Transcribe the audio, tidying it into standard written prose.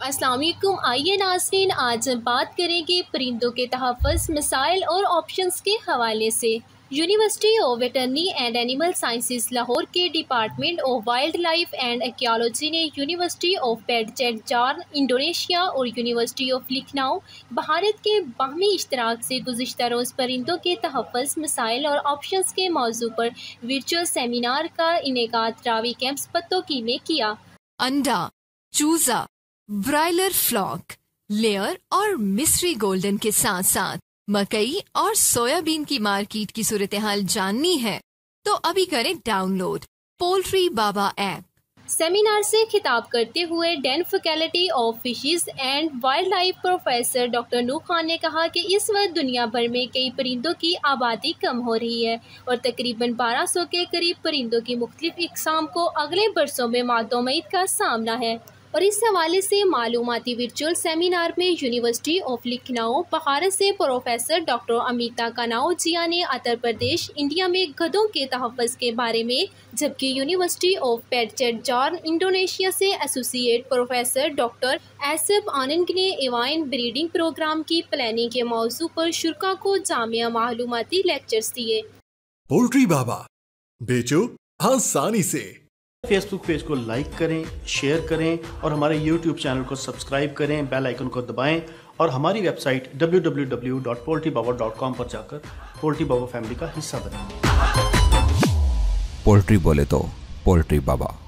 अस्सलाम वालेकुम। आइए नाज़रीन, आज हम बात करेंगे परिंदों के तहफ़्फ़ुज़ मसाइल और ऑप्शंस के हवाले से। University of veterinary and animal sciences Lahore के department of wild life and ecology ने यूनिवर्सिटी ऑफ पेटचेटजार्न इंडोनेशिया और यूनिवर्सिटी ऑफ लखनऊ भारत के बाहमी इश्तराक से गुज़िश्ता रोज़ परिंदों के तहफ़्फ़ुज़ मसाइल और ऑप्शंस के मौजू पर वर्चुअल सेमिनार का इनेकाद रावी कैंप्स पत्तोकी में किया। अंडा, चूजा, ब्रायलर फ्लॉक, लेयर और मिस्री गोल्डन के साथ साथ मकई और सोयाबीन की मार्केट की सूरत हाल जाननी है तो अभी करें download poultry Baba app. Seminar से खिताब करते हुए dean faculty of fishes and wild life professor doctor Nooh Khan ने कहा कि इस वक्त दुनिया भर में कई परिंदों की आबादी कम हो रही है और तकरीबन 1200 के करीब परिंदों की मुख्तलिफ इकसाम को अगले बरसों में मातोमईद का सामना है। और इस हवाले से मालूमाती वर्चुअल सेमिनार में यूनिवर्सिटी ऑफ लखनऊ भारत से प्रोफेसर डॉक्टर अमिता कनाउजिया ने उत्तर प्रदेश इंडिया में गधों के तहफ़्फ़ुज़ के बारे में, जबकि यूनिवर्सिटी ऑफ पेटचेटजार्न इंडोनेशिया से associate professor doctor SF Anand ने एवाइन ब्रीडिंग प्रोग्राम की प्लानिंग के मौजू पर शुरा को जामिया मालूमाती लेक्चर्स दिए। पोल्ट्री बाबा बेचो आसानी से। फेसबुक पेज को लाइक करें, शेयर करें और हमारे यूट्यूब चैनल को सब्सक्राइब करें, बेल आइकन को दबाएं और हमारी वेबसाइट www.poultrybaba.com पर जाकर पोल्ट्री बाबा फैमिली का हिस्सा बनें। पोल्ट्री बोले तो पोल्ट्री बाबा।